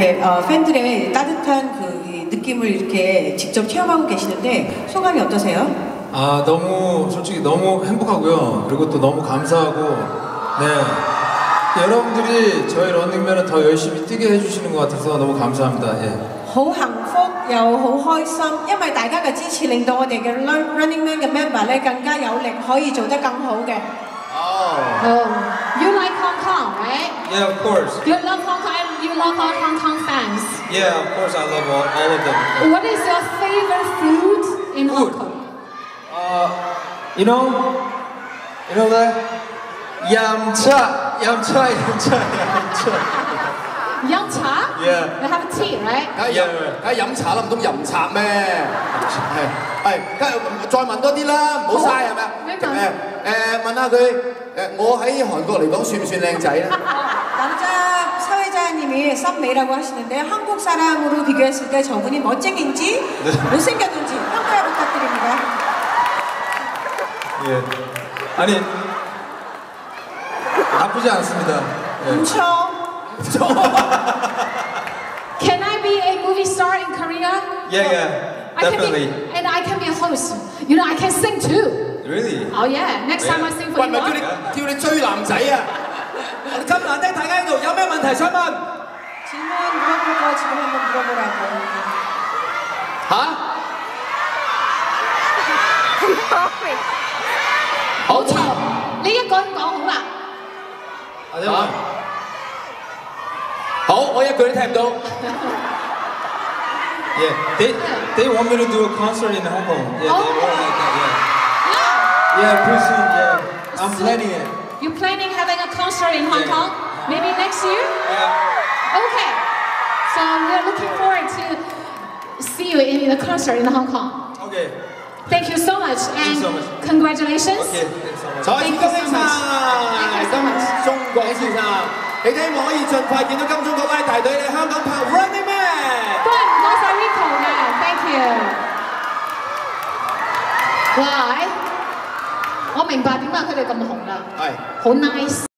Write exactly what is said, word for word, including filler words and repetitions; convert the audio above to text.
이렇게 어, 팬들의 따뜻한 그 느낌을 이렇게 직접 체험하고 계시는데 소감이 어떠세요? 아 너무 솔직히 너무 행복하고요. 그리고 또 너무 감사하고 네 여러분들이 저희 런닝맨을 더 열심히 뛰게 해주시는 것 같아서 너무 감사합니다. 예. 好幸福又好開心，因為大家嘅支持令到我哋嘅 Running Man 嘅 member 咧更加有力，可以做得更好嘅。 Oh. Oh, you like Hong Kong, right? Yeah, of course. You love Hong Kong and you love all Hong Kong fans. Yeah, of course I love all, all of them. What is your favorite food in Hong Food. Kong? Uh, you know, you know that? Yamcha, yamcha, yamcha, yamcha. Yum cha? Yeah. You have a tea, right? 梗係飲，梗係飲茶啦，唔通飲茶咩？係係，梗係再問多啲啦，唔好嘥係咪啊？誒誒問下佢誒，我喺韓國嚟講算唔算靚仔咧？ 남자 사회자님이 썸메이라고 하시는데 한국 사람으로 비교했을 때 저분이 멋쟁인지 못생겼는지 평가 부탁드립니다. 예. 아니 나쁘지 않습니다. 예. 그렇죠. Can I be a movie star in Korea? Yeah, yeah, I can definitely. be, and I can be a host. You know, I can sing too. Really? Oh yeah, next time I sing for 喂，唔係 you. 叫你叫你追男仔啊！咁難得大家喺度，有咩問題想問？ 질문 물어볼 거 지금 한번 물어보라고. 嚇？好冇錯，你一個人講好啦。 啊！好，我一句都聽唔到。 Yeah. They they want me to do a concert in Hong Kong. Yeah, Oh. they want like that. Yeah. Yeah. Yeah, pretty soon. Yeah. I'm So- planning it. You're planning having a concert in Hong Yeah. Kong? Maybe next year? Yeah. Okay. So we're looking forward to see you in the concert in Hong Kong. Okay. Thank you so much and you so much. congratulations. Okay. Thanks so much. 再次 Thank 恭 you 喜 so much. Thank you so 晒 much. 金鐘國先生，你希望可以盡快見到金鐘國拉大隊嚟香港拍 Running Man。 都係唔該晒 Rico 嘅 ，thank you。哇！我明白點解佢哋咁紅啦， 係。 好 nice。